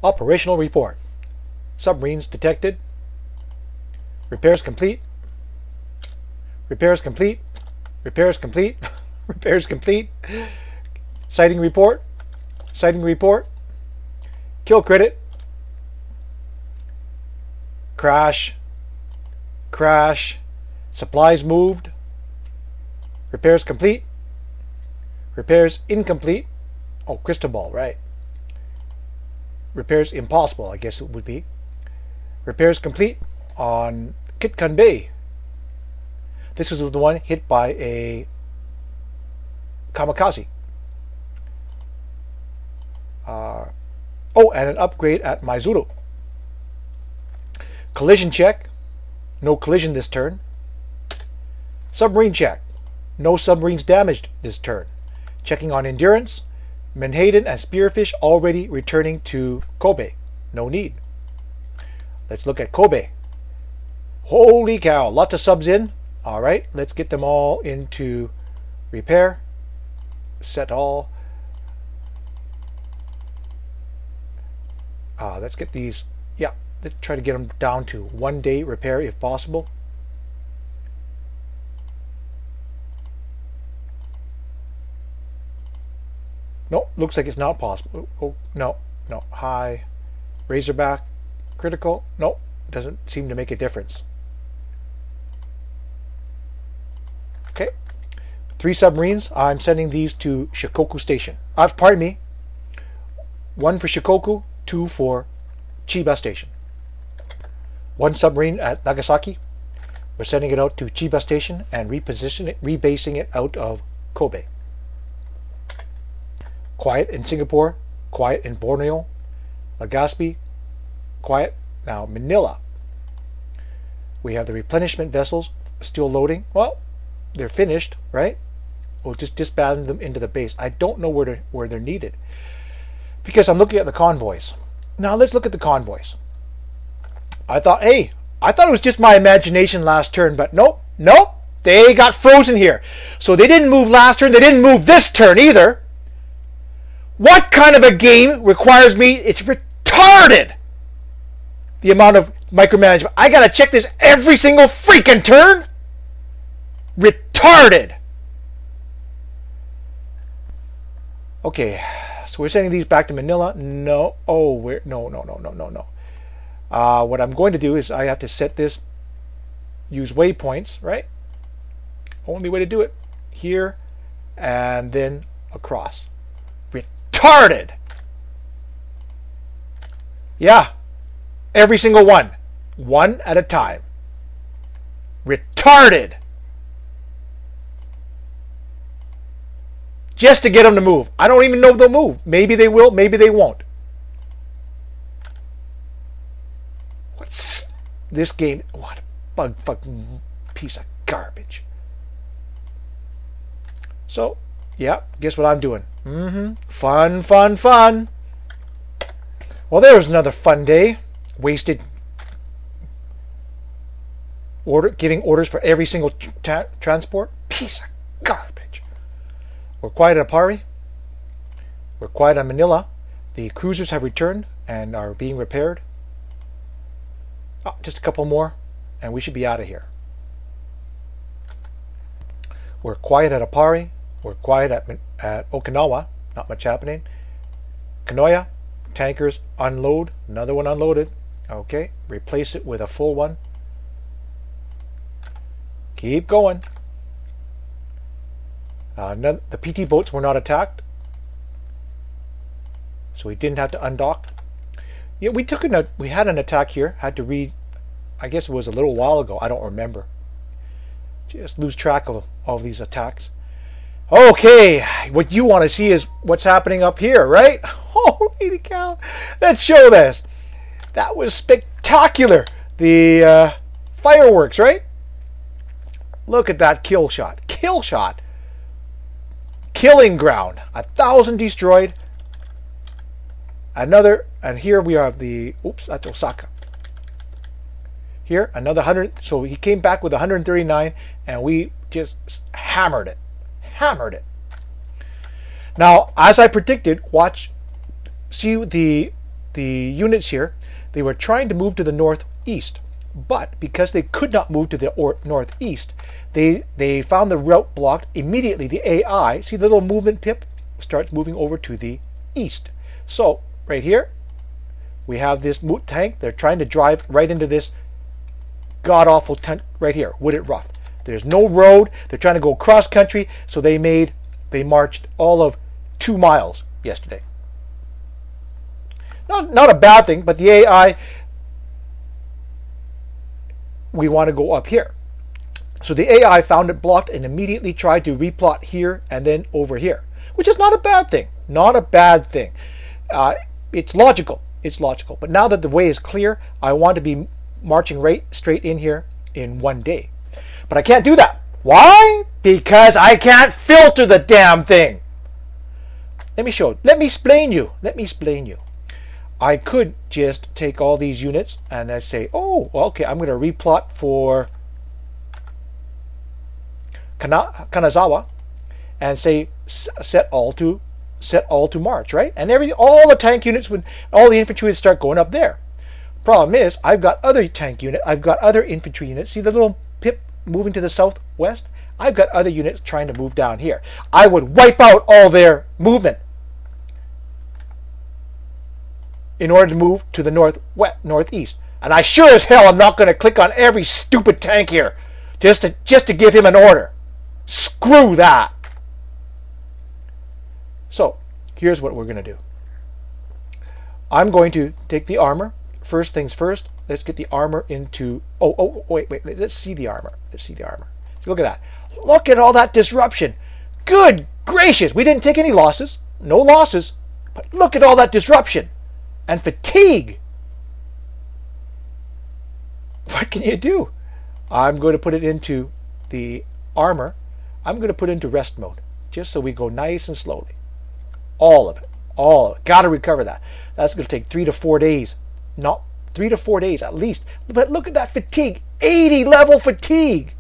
Operational report. Submarines detected. Repairs complete. Repairs complete. Repairs complete. Repairs complete. Sighting report. Sighting report. Kill credit. Crash. Crash. Supplies moved. Repairs complete. Repairs incomplete. Oh, crystal ball, right. Repairs impossible, I guess it would be. Repairs complete on Kitcun Bay. This is the one hit by a kamikaze. Oh, and an upgrade at Maizuru. Collision check. No collision this turn. Submarine check. No submarines damaged this turn. Checking on endurance. Menhaden and Spearfish already returning to Kobe. No need. Let's look at Kobe. Holy cow, lots of subs in. Alright, let's get them all into repair. Set all. Let's get these, yeah, let's try to get them down to 1 day repair if possible. No, looks like it's not possible. Oh, no, no. High, Razorback, critical. No, doesn't seem to make a difference. Okay, 3 submarines. I'm sending these to Shikoku Station. Pardon me. 1 for Shikoku, 2 for Chiba Station. 1 submarine at Nagasaki. We're sending it out to Chiba Station and rebasing it out of Kobe. Quiet in Singapore, quiet in Borneo, Legazpi, quiet. Now Manila. We have the replenishment vessels still loading. Well, they're finished, right? We'll just disband them into the base. I don't know where they're needed because I'm looking at the convoys. Now let's look at the convoys. I thought it was just my imagination last turn, but nope, nope. They got frozen here. So they didn't move last turn. They didn't move this turn either. What kind of a game requires me? It's retarded. The amount of micromanagement. I gotta check this every single freaking turn. Retarded. Okay, so we're sending these back to Manila. No. Oh, no. What I'm going to do is I have to set this. Use waypoints, right? Only way to do it. Here, and then across. Retarded. Yeah. Every single one. One at a time. Retarded. Just to get them to move. I don't even know if they'll move. Maybe they will, maybe they won't. What's this game? What a bug fucking piece of garbage. So, yeah, guess what I'm doing? Fun, fun, fun. Well, there was another fun day. Wasted giving orders for every single transport. Piece of garbage. We're quiet at Apari. We're quiet at Manila. The cruisers have returned and are being repaired. Oh, just a couple more and we should be out of here. We're quiet at Apari. We're quiet at Okinawa. Not much happening. Kanoya, tankers unload. Another one unloaded. Okay, replace it with a full one. Keep going. The PT boats were not attacked, so we didn't have to undock. Yeah, we had an attack here. Had to read. I guess it was a little while ago. I don't remember. Just lose track of all these attacks. Okay, what you want to see is what's happening up here, right? Holy cow! Let's show this. That was spectacular. The fireworks, right? Look at that kill shot. Kill shot. Killing ground. 1,000 destroyed. Another, and here we have the, oops, that's Osaka. Here, another 100, so he came back with 139, and we just hammered it. Hammered it. Now, as I predicted, watch, see the units here, they were trying to move to the northeast, but because they could not move to the northeast, they found the route blocked immediately. The AI, see the little movement pip, starts moving over to the east. So right here, we have this moot tank. They're trying to drive right into this god-awful tank right here, Wooded Rough. There's no road. They're trying to go cross country, so they marched all of 2 miles yesterday. Not a bad thing, but the AI, we want to go up here. So the AI found it blocked and immediately tried to replot here and then over here, which is not a bad thing. Not a bad thing. It's logical. It's logical. But now that the way is clear, I want to be marching right straight in here in 1 day. But I can't do that. Why? Because I can't filter the damn thing. Let me show you. Let me explain you. Let me explain you. I could just take all these units and I say, oh, well, okay, I'm going to replot for Kanazawa and say set all to march, right? And all the tank units all the infantry would start going up there. Problem is, I've got other tank unit, I've got other infantry units. See the little pip moving to the southwest? I've got other units trying to move down here. I would wipe out all their movement in order to move to the northeast. And I sure as hell am not going to click on every stupid tank here just to give him an order. Screw that. So here's what we're going to do. I'm going to take the armor. First things first, let's get the armor into... wait, let's see the armor. Let's see the armor. Look at that. Look at all that disruption. Good gracious, we didn't take any losses. No losses. But look at all that disruption. And fatigue. What can you do? I'm going to put it into the armor. I'm going to put it into rest mode, just so we go nice and slowly. All of it. All of it. Got to recover that. That's going to take 3 to 4 days. Not 3 to 4 days at least. But look at that fatigue. 80 level fatigue.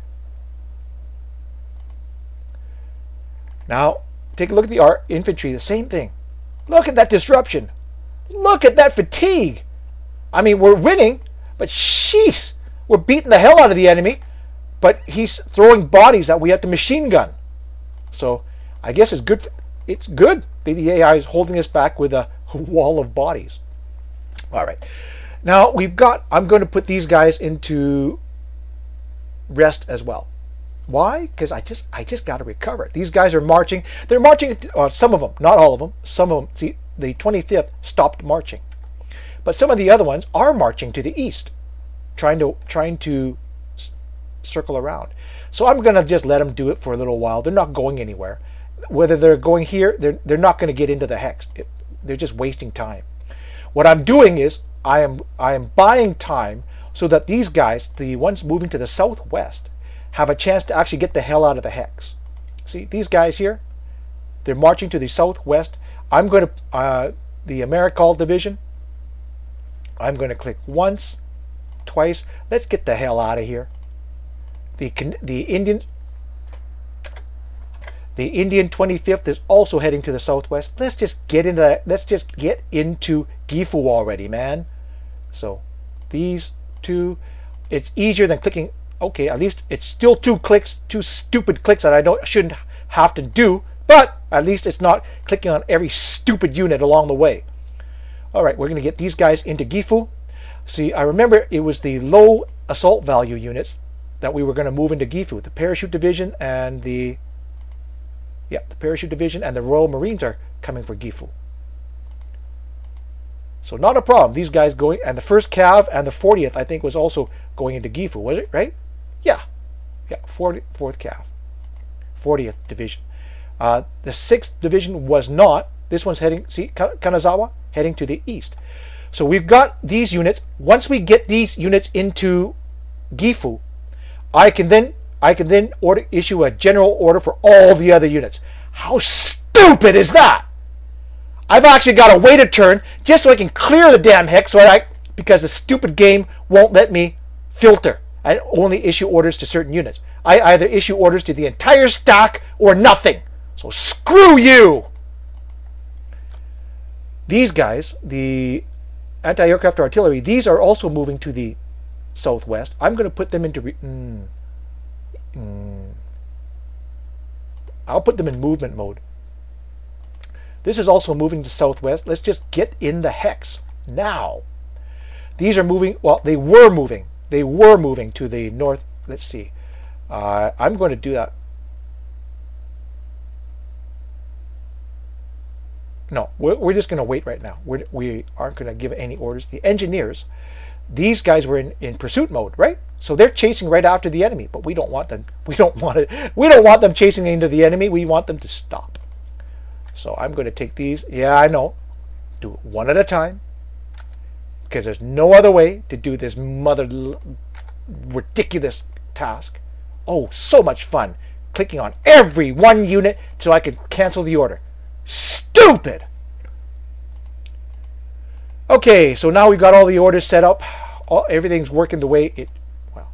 Now, take a look at the infantry. The same thing. Look at that disruption. Look at that fatigue. I mean, we're winning, but sheesh, we're beating the hell out of the enemy, but he's throwing bodies that we have to machine gun. So I guess it's good. It's good. The AI is holding us back with a wall of bodies. All right. Now I'm going to put these guys into rest as well. Why? Because I just got to recover. These guys are marching. They're marching. Some of them, not all of them. Some of them. See, the 25th stopped marching, but some of the other ones are marching to the east, trying to circle around. So I'm going to just let them do it for a little while. They're not going anywhere. Whether they're going here, they're not going to get into the hex. They're just wasting time. What I'm doing is I am buying time so that these guys, the ones moving to the southwest, have a chance to actually get the hell out of the hex. See, these guys here, they're marching to the southwest. I'm going to, the Admiral division, I'm going to click once, twice. Let's get the hell out of here. The Indian 25th is also heading to the southwest. Let's just get into that. Let's just get into Gifu already, man. So these two, it's easier than clicking. Okay, at least it's still 2 clicks, 2 stupid clicks that I shouldn't have to do, but at least it's not clicking on every stupid unit along the way. All right, we're going to get these guys into Gifu. See, I remember it was the low assault value units that we were going to move into Gifu. The parachute division and the parachute division and the Royal Marines are coming for Gifu. So not a problem. These guys going, and the 1st Cav and the 40th, I think, was also going into Gifu, was it, right? Yeah, 4th Cav, 40th Division. The 6th Division was not. This one's heading, see, Kanazawa, heading to the east. So we've got these units. Once we get these units into Gifu, I can then issue a general order for all the other units. How stupid is that? I've actually got to wait a turn just so I can clear the damn hex, because the stupid game won't let me filter and only issue orders to certain units. I either issue orders to the entire stack or nothing. So screw you! These guys, the anti-aircraft artillery. These are also moving to the southwest. I'm going to put them into... I'll put them in movement mode. This is also moving to southwest. Let's just get in the hex now. These are moving, well, they were moving. They were moving to the north. Let's see. I'm going to do that. No, we're just going to wait right now. We aren't going to give any orders. The engineers, these guys were in pursuit mode, right? So they're chasing right after the enemy, but we don't want them. We don't want them chasing into the enemy. We want them to stop. So I'm going to take these. Yeah, I know. Do it one at a time, because there's no other way to do this ridiculous task. Oh, so much fun. Clicking on every one unit so I can cancel the order. Stupid! Okay, so now we've got all the orders set up. Everything's working the way it... Well,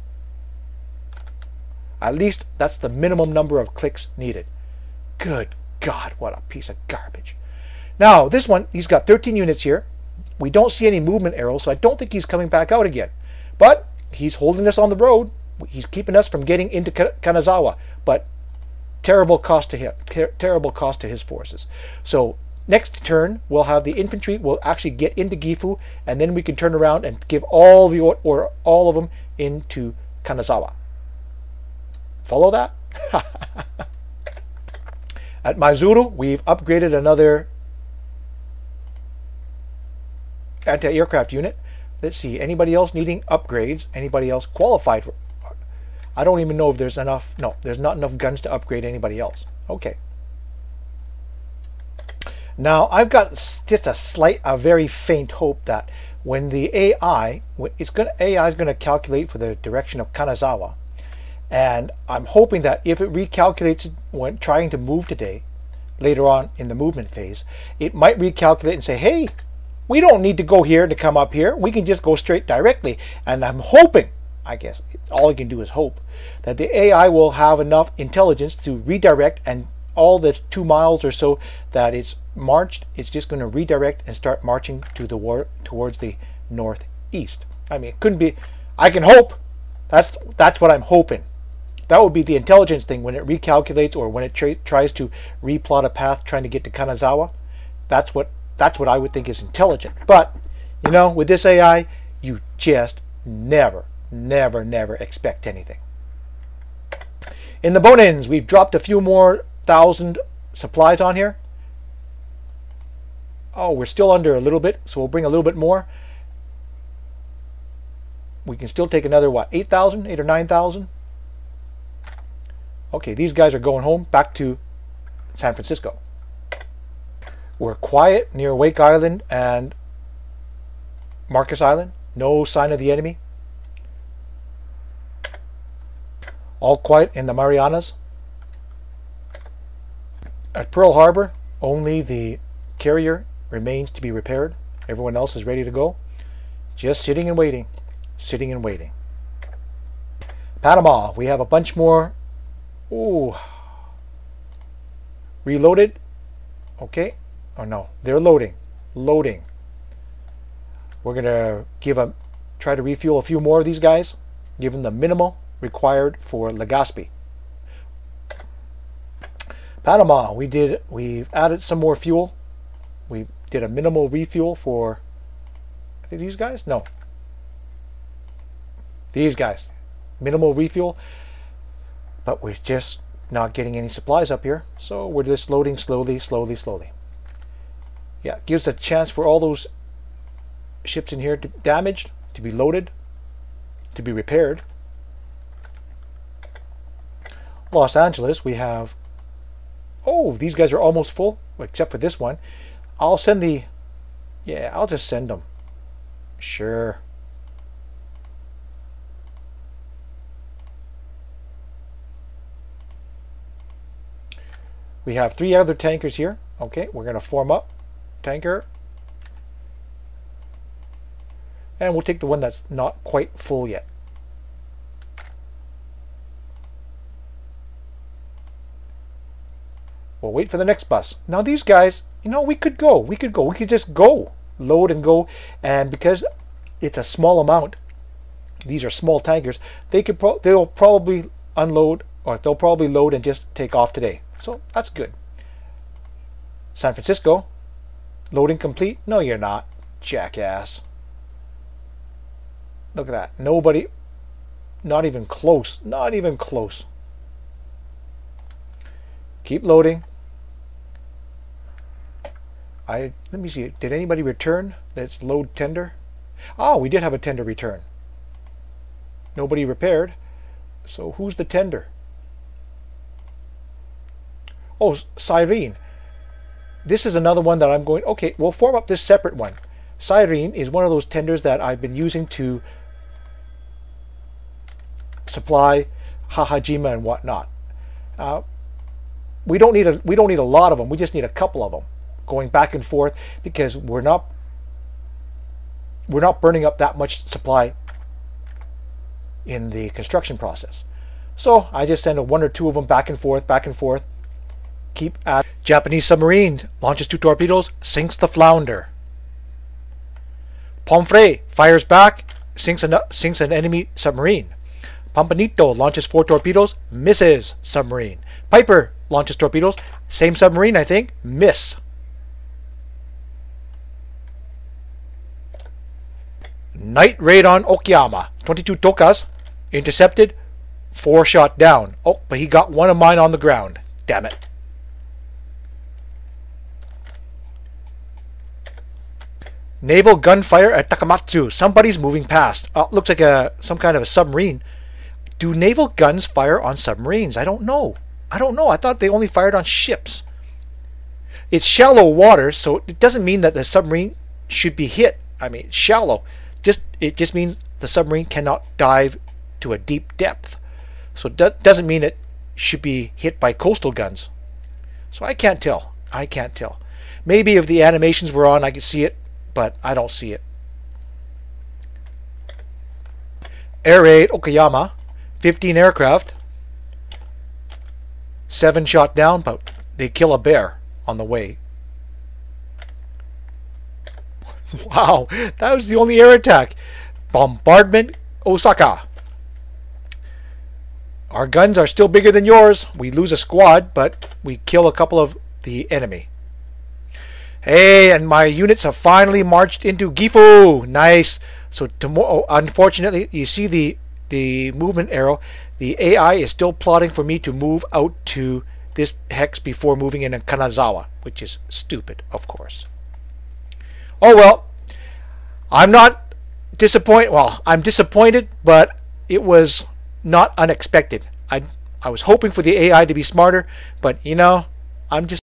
at least that's the minimum number of clicks needed. Good God, what a piece of garbage. Now, this one, he's got 13 units here. We don't see any movement arrows, so I don't think he's coming back out again. But he's holding us on the road. He's keeping us from getting into Kanazawa. But terrible cost to him, terrible cost to his forces. So next turn, we'll have the infantry will actually get into Gifu, and then we can turn around and give all of them into Kanazawa. Follow that? At Maizuru, we've upgraded another anti-aircraft unit. Let's see, anybody else needing upgrades? Anybody else qualified for? I don't even know if there's enough. No, there's not enough guns to upgrade anybody else. Okay. Now, I've got just a very faint hope that when the AI is going to calculate for the direction of Kanazawa, and I'm hoping that if it recalculates when trying to move today, later on in the movement phase, it might recalculate and say, hey, we don't need to go here to come up here. We can just go straight directly. And I'm hoping, I guess, all I can do is hope, that the AI will have enough intelligence to redirect, and all this 2 miles or so that it's marched, it's just going to redirect and start marching to the towards the northeast. I mean, it couldn't be, I can hope. That's what I'm hoping. That would be the intelligence thing when it recalculates, or when it tries to replot a path trying to get to Kanazawa. That's what I would think is intelligent. But, you know, with this AI, you just never expect anything. In the bone-ins, we've dropped a few more thousand supplies on here. Oh, we're still under a little bit, so we'll bring a little bit more. We can still take another, what, 8,000? 8 or 9,000? Okay, these guys are going home, back to San Francisco. We're quiet near Wake Island and Marcus Island. No sign of the enemy. All quiet in the Marianas. At Pearl Harbor, only the carrier remains to be repaired. Everyone else is ready to go. Just sitting and waiting. Sitting and waiting. Panama, we have a bunch more. Ooh. Reloaded. Okay. Oh no, they're loading. Loading. We're going to try to refuel a few more of these guys. Give them the minimal required for Legazpi. Panama, we've added some more fuel. We did a minimal refuel for, I think these guys? No. These guys. Minimal refuel. But we're just not getting any supplies up here. So we're just loading slowly. Yeah, gives a chance for all those ships in here damaged to be loaded, to be repaired. Los Angeles, we have... Oh, these guys are almost full, except for this one. I'll send the... Yeah, I'll just send them. Sure. We have 3 other tankers here. Okay, we're going to form up. Tanker. And we'll take the one that's not quite full yet. We'll wait for the next bus. Now these guys, you know, we could go. We could just go. load and go, and because it's a small amount, these are small tankers, they'll probably unload, or they'll probably load and just take off today. So that's good. San Francisco, loading complete. No, you're not, jackass. Look at that. Nobody, not even close. Not even close. Keep loading. Let me see. Did anybody return? That's load tender. Oh, we did have a tender return. Nobody repaired. So who's the tender? Oh, Cyrene. This is another one that I'm going... Okay, we'll form up this separate one. Cyrene is one of those tenders that I've been using to supply Hahajima and whatnot. We don't need a lot of them. We just need a couple of them going back and forth, because we're not burning up that much supply in the construction process. So I just send one or two of them back and forth, back and forth. Keep at Japanese submarine launches 2 torpedoes, sinks the flounder. Pomfrey fires back, sinks an enemy submarine. Pampanito launches 4 torpedoes, misses submarine. Piper launches torpedoes, same submarine I think, miss. Night raid on Okayama, 22 Tokas, intercepted, 4 shot down. Oh, but he got one of mine on the ground. Damn it. Naval gunfire at Takamatsu. Somebody's moving past. Oh, looks like some kind of a submarine. Do naval guns fire on submarines? I don't know. I thought they only fired on ships. It's shallow water, so it doesn't mean that the submarine should be hit. I mean, shallow. It just means the submarine cannot dive to a deep depth. So it doesn't mean it should be hit by coastal guns. So I can't tell. Maybe if the animations were on, I could see it, but I don't see it. Air raid Okayama, 15 aircraft, 7 shot down, but they kill a bear on the way. Wow, that was the only air attack. Bombardment Osaka. Our guns are still bigger than yours. We lose a squad, but we kill a couple of the enemy. Hey, and my units have finally marched into Gifu. Nice. So tomorrow, unfortunately, you see the movement arrow. The AI is still plotting for me to move out to this hex before moving in Kanazawa, which is stupid, of course. Oh well, I'm not disappointed. Well, I'm disappointed, but it was not unexpected. I was hoping for the AI to be smarter, but you know, I'm just